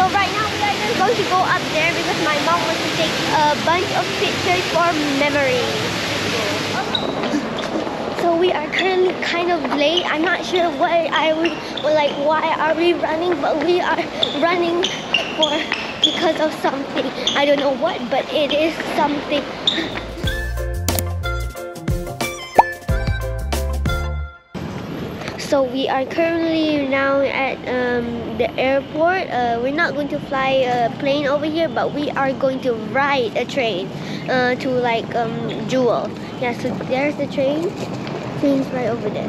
So right now we are just going to go up there because my mom wants to take a bunch of pictures for memories. So we are currently kind of late. I'm not sure why are we running, but we are running because of something. I don't know what, but it is something. So we are currently now at the airport. We're not going to fly a plane over here, but we are going to ride a train to like Jewel. Yeah, so there's the train. Train's right over there.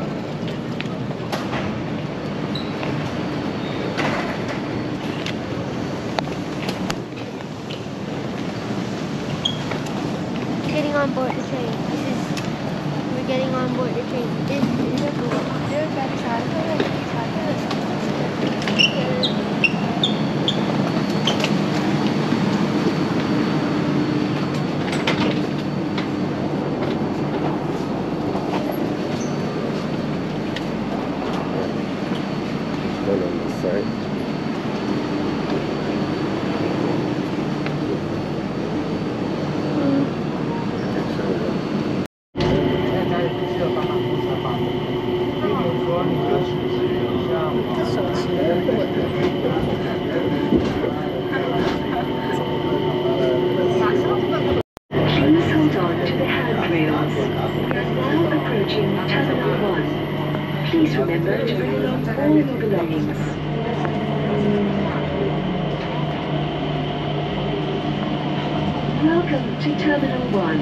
Getting on board the train. We're getting on board the train. Please hold on to the handrails. Now approaching Terminal 1. Please remember to bring along all your belongings. Welcome to Terminal 1.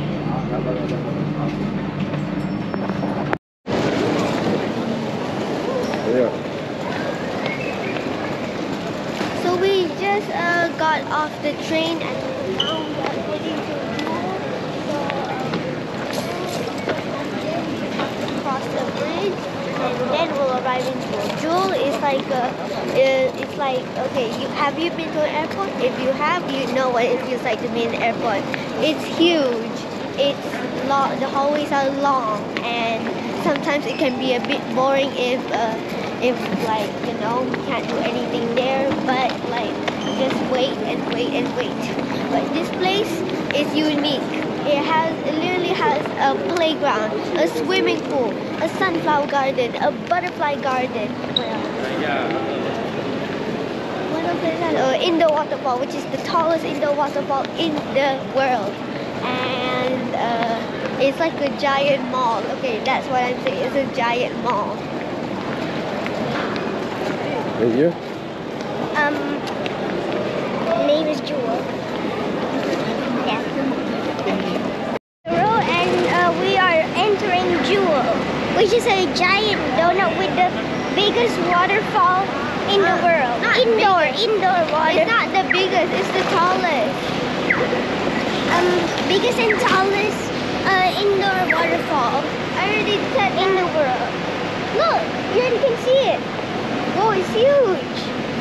So we just got off the train and now we are heading to Jewel. So cross the bridge and then we'll arrive in Jewel. Jewel is like it's like, okay, have you been to an airport? If you have, you know what it feels like to be in an airport. It's huge. It's long. The hallways are long, and sometimes it can be a bit boring if like, you know, we can't do anything there, but like just wait and wait and wait. But this place is unique. It literally has a playground, a swimming pool, a sunflower garden, a butterfly garden. Indoor waterfall, which is the tallest indoor waterfall in the world. And it's like a giant mall. Okay, that's what I'm saying. It's a giant mall. And you? Name is Jewel. Yeah. And we are entering Jewel, which is a giant donut with the biggest waterfall in the world. Indoor water. It's not the biggest, it's the tallest. Biggest and tallest indoor waterfall. I already said in the world. Look, you already can see it. Oh, it's huge.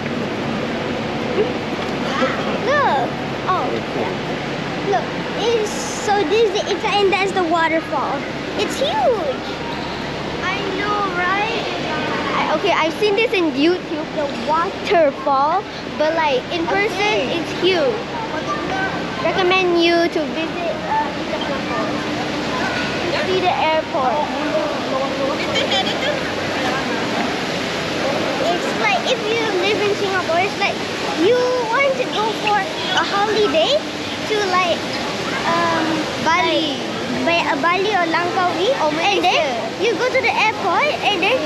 Look. Oh, yeah. Look. And that's the waterfall. It's huge. I know, right? Okay, I've seen this in YouTube, the waterfall, but like in person, it's huge. Recommend you to visit Singapore. See the airport. It's like if you live in Singapore, it's like you want to go for a holiday to like Bali. Bali or Langkawi, and then you go to the airport, and then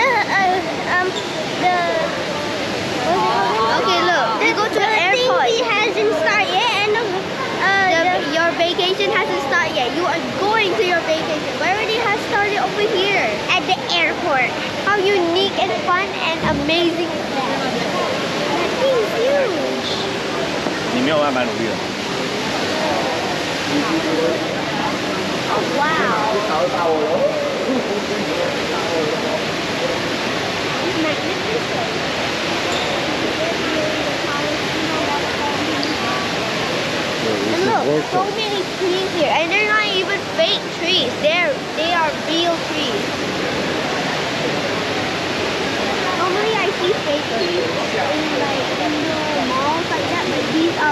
okay, look, you go to the airport. The hasn't started yet, and your vacation hasn't started yet. You are going to your vacation. Where already has started over here at the airport. How unique and fun and amazing is that? That thing's huge. 你没有还蛮努力的。 Oh, wow. It's magnificent. And look, so many trees here, and they're not even fake trees. They are real trees. Normally I see fake trees in like indoor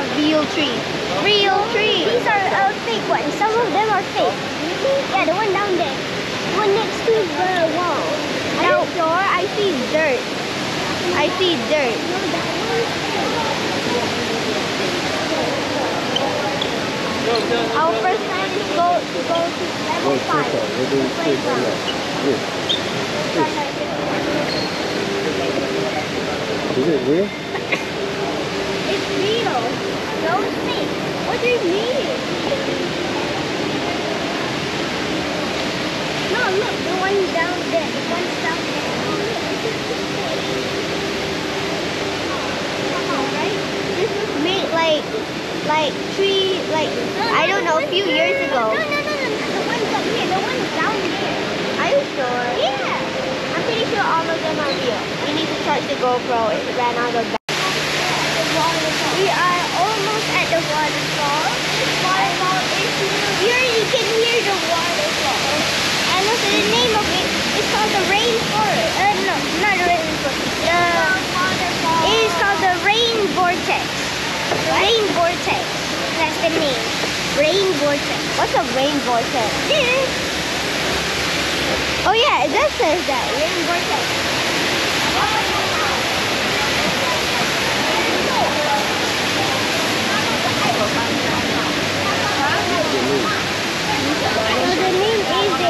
are real trees. Real trees. These are fake ones. Some of them are fake. Yeah, the one down there. The one next to the wall. Now, sure, I see dirt. I see dirt. Our first plan is to go to level 5. Is it real? It's real. No, it's fake. What do you mean? No, look, the one down there. The one down there. Oh, look, this is fake. Right? This was made like I don't know, a few years ago. No. The ones up here. The ones down there. Are you sure? Yeah. I'm pretty sure all of them are real. We need to charge the GoPro. It ran out of battery. We are almost at the waterfall. Waterfall is here. You can hear the waterfall. And also the name of it is called the rainforest. No, not the rainforest. It is called the rain vortex. Rain vortex. That's the name. Rain vortex. What's a rain vortex? This. Oh yeah, it does say that. Rain vortex. So the name is the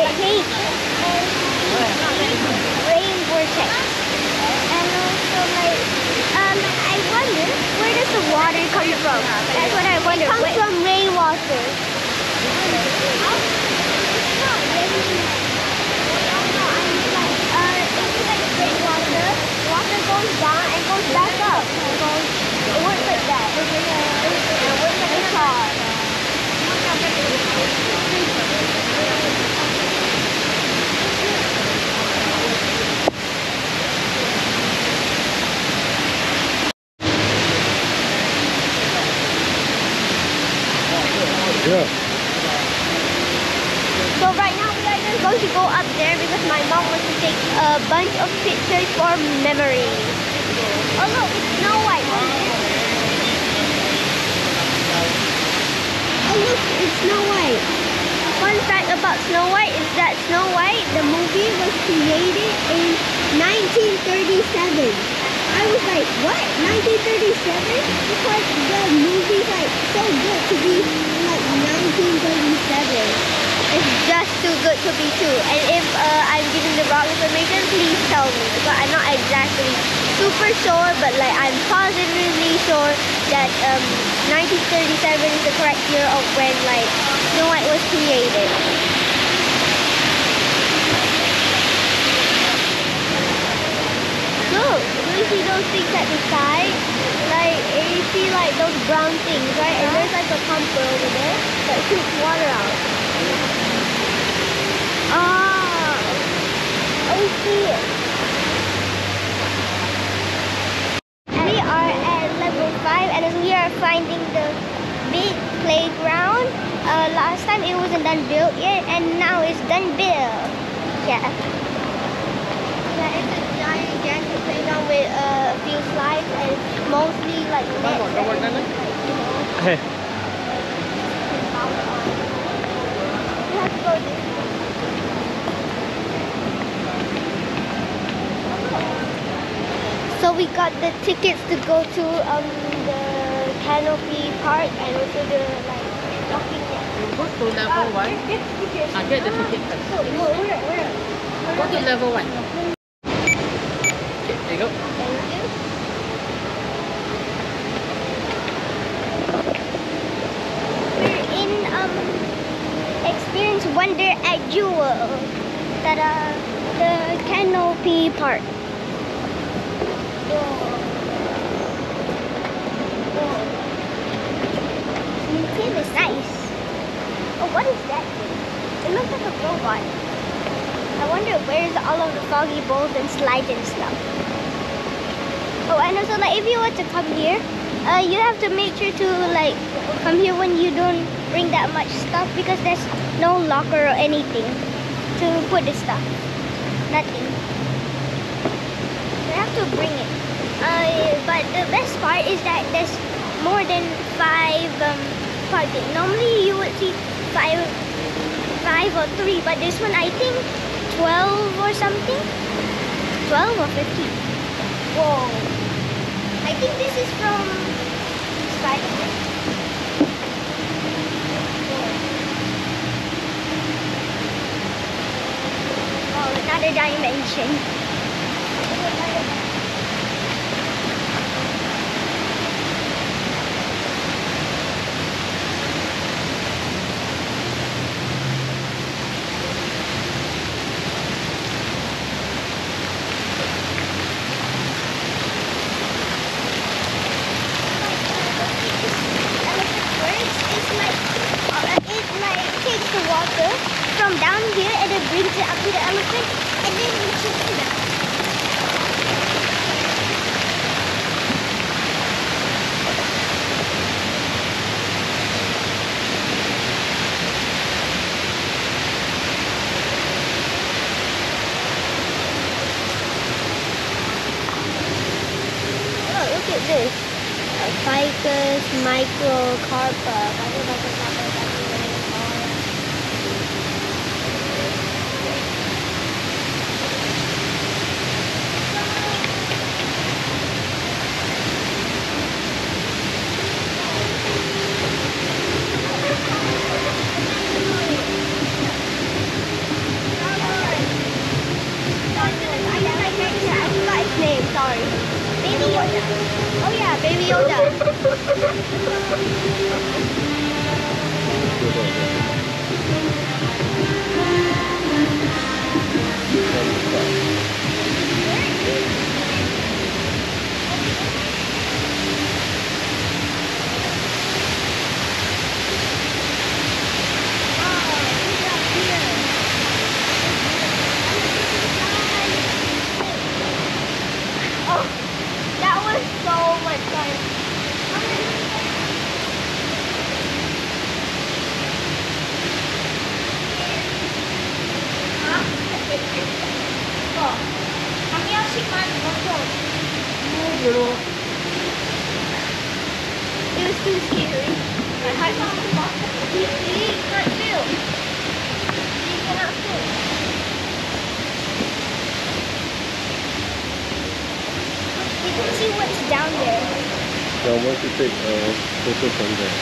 rain vortex. And also I wonder, where does the water come from? That's what I wonder. It comes from rainwater. It's like rainwater. Water goes down and goes back up. It works like that. It works like a car. Yeah. So right now we are just going to go up there because my mom wants to take a bunch of pictures for memories. Oh look, it's Snow White. Oh look, it's Snow White. Fun fact about Snow White is that Snow White, the movie, was created in 1937. I was like, what? 1937? Because the movie's like so good to be like 1937. It's just too good to be true. And if I'm giving the wrong information, please tell me. Because I'm not exactly super sure, but like I'm positively sure that 1937 is the correct year of when like Snow White was created. Look, do you see those things at the side? Like, you see like those brown things, right? And there's like a pumper over there that shoots water out. Ah, I see it. And we are at level 5 and we are finding the big playground. Last time it wasn't done built yet and now it's done built. Yeah. Yeah, it's a gigantic playground with a few slides and mostly like nets. Hey. We have to go this way. So we got the tickets to go to the canopy park and also the like walking net. Go to level 1. Get the ticket first. Where? Go to level 1. Okay, there you go. Thank you. We're in Experience Wonder at Jewel. Ta-da! The canopy park. Museum is nice. Oh, what is that thing? It looks like a robot. I wonder where's all of the foggy bowls and slides and stuff. Oh, and also like if you were to come here, you have to make sure to like come here when you don't bring that much stuff because there's no locker or anything to put the stuff. Nothing. You have to bring it. But the best part is that there's more than five parking. Normally you would see five or three, but this one I think 12 or something. 12 or 15. Whoa! I think this is from Spider-Man. Oh, another dimension. Takes the water from down here and it brings it up to the elephant and then it shoots it up. Oh, look at this. Ficus microcarpa. Name, sorry. Baby Yoda. Oh yeah, Baby Yoda. That was so much fun. It was too scary. My heart was you can't feel. You cannot feel. You can see what's down there. Yeah, I want to take a photo from there.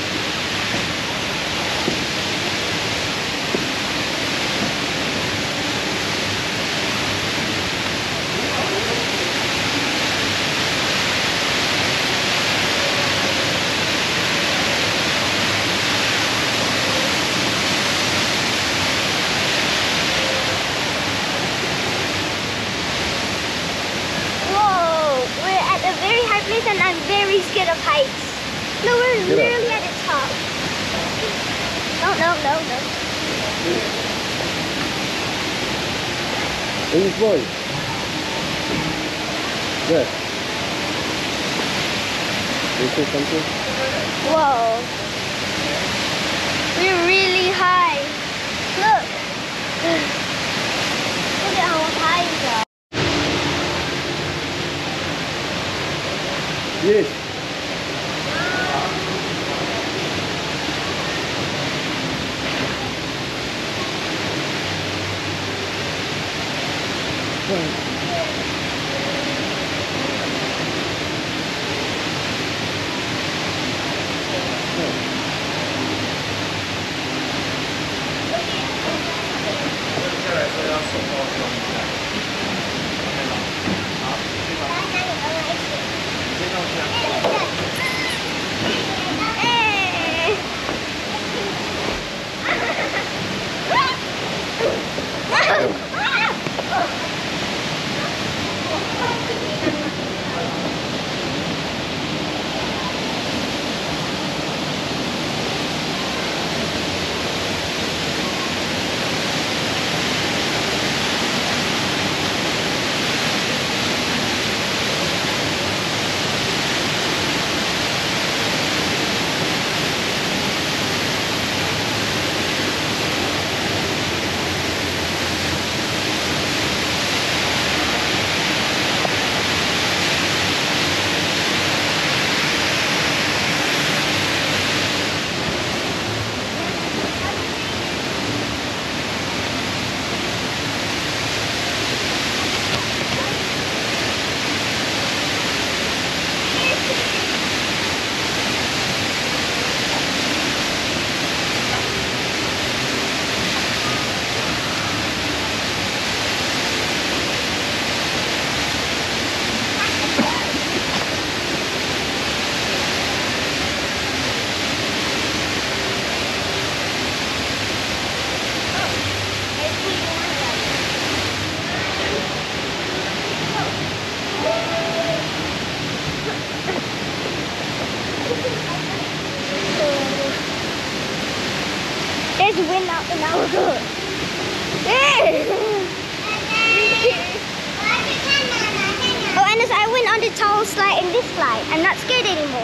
And I'm very scared of heights. No, we're literally at the top. No. Who's boy? Yes. You say something? Whoa. We're really high. Look. Look at how high we are. Yes. guys went out an hour ago. Hey! Oh, and as I went on the tall slide and this slide, I'm not scared anymore.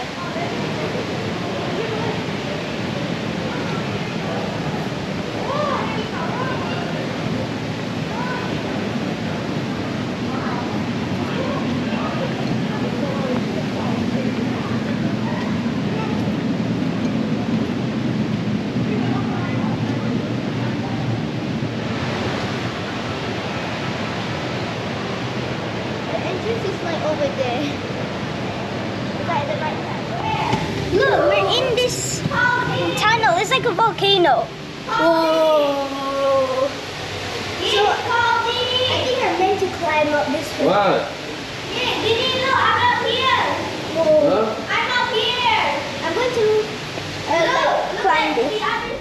Is like over there. Right, the right side. Look, we're in this tunnel. It's like a volcano. Whoa. So, I think I'm meant to climb up this way. What? Yeah, Didi, look, I'm up here. Whoa. Huh? I'm up here. I'm going to climb this.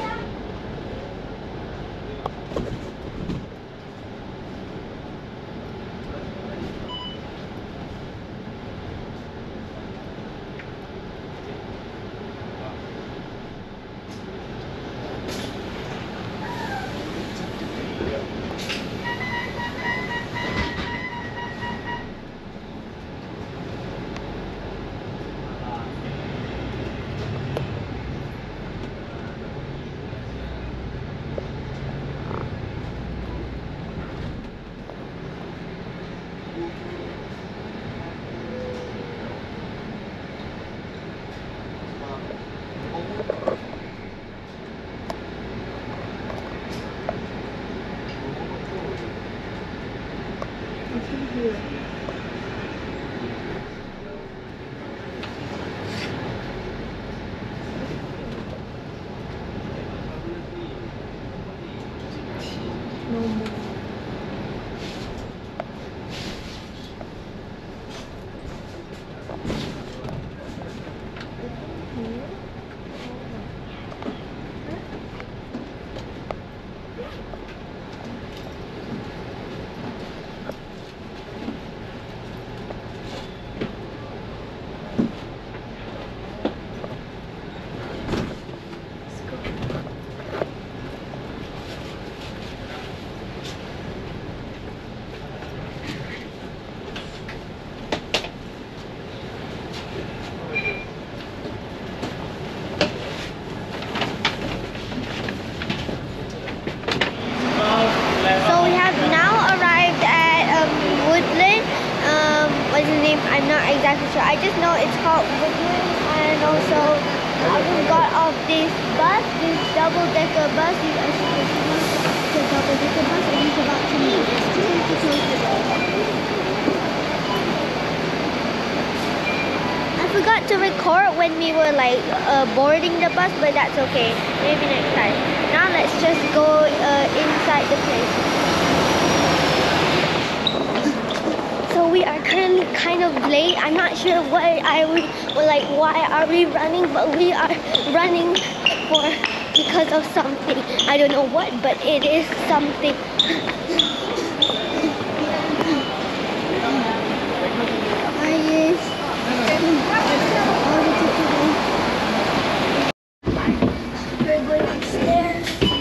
I'm not exactly sure. I just know it's called Woodland, and also I just got off this bus, this double-decker bus. As you can see, it's a double-decker bus, and it's about to leave. To close the door. I forgot to record when we were like boarding the bus, but that's okay. Maybe next time. Now let's just go inside the place. So we are currently kind of late. I'm not sure why are we running, but we are running because of something. I don't know what, but it is something. We're going upstairs.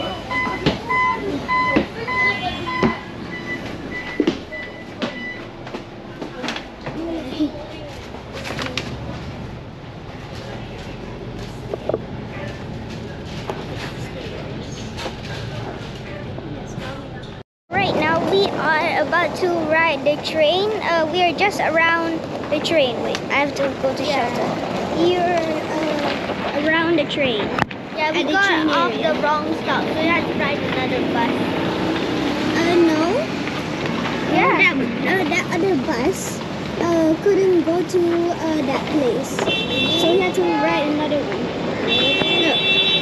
Right now we are about to ride the train. We are just around the train. Wait, I have to go to shelter. You're around the train. Yeah, we got off the wrong stop, so we had to ride another bus. No. Yeah. That other bus couldn't go to that place, so we had to ride another one. Look.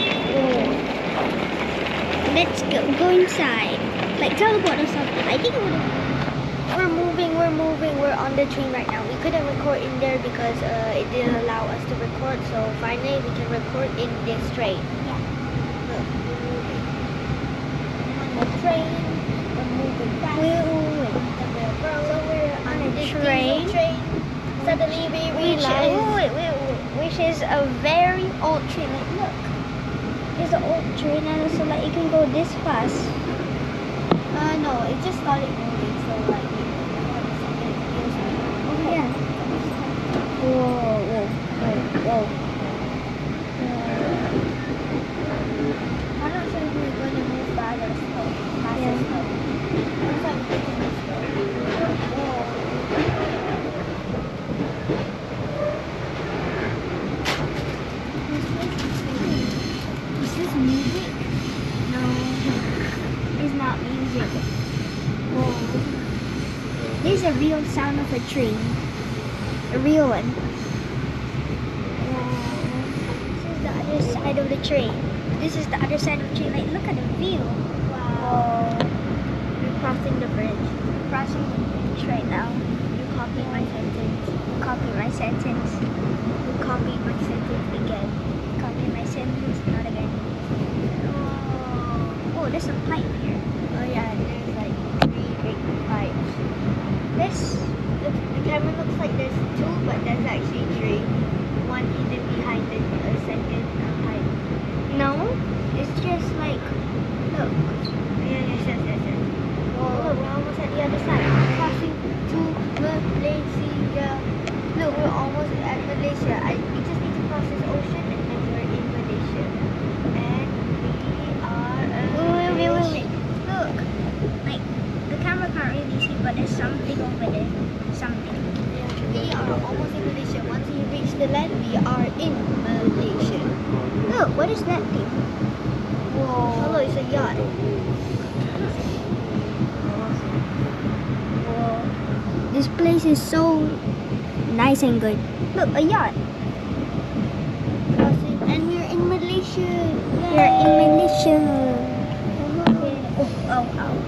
Let's go inside. Like teleport or something. I think we're moving. We're on the train right now. We couldn't record in there because it didn't allow us to record. So finally we can record in this train. Yeah. Look. On the train. We're moving fast. So we're on a train. Suddenly we realize which is a very old train. Like, look. There's an old train and also like you can go this fast. No, it just started moving, so like okay. Yeah. Whoa. I'm not sure if we're going to move fast or slow. Fast or slow. Looks like we're going to move slow. Is this music? No, it's not music. Whoa. This is a real sound of a train. A real one. This is the other side of the train. This is the other side of the train. Like, look at the view. Wow. We're crossing the bridge. We're crossing the bridge right now. You copied my sentence. You copied my sentence. You copied my sentence again. Copy my sentence, not again. Oh, there's a pipe here. Oh yeah, there's like 3 big pipes. The camera looks like there's 2, but there's actually 3. One hidden behind the second pipe. No, it's just like, look. Yes. Whoa, look, we're almost at the other side. We're crossing to Malaysia. Look, we're almost at Malaysia. We just need to cross this ocean and then we're in Malaysia. And we are... Wait. Look. Like, the camera can't really see, but there's something over there. Something. We are almost in Malaysia. Once we reach the land, we are in Malaysia. Look, what is that thing? Whoa. Oh, look, it's a yacht. Whoa. This place is so nice and good. Look, a yacht. And we're in Malaysia. Yay. We're in Malaysia. Oh.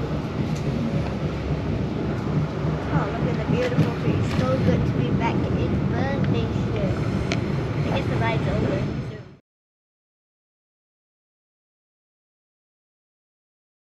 Oh, look at the beautiful trees. So good to be back in Malaysia. I guess the ride's over.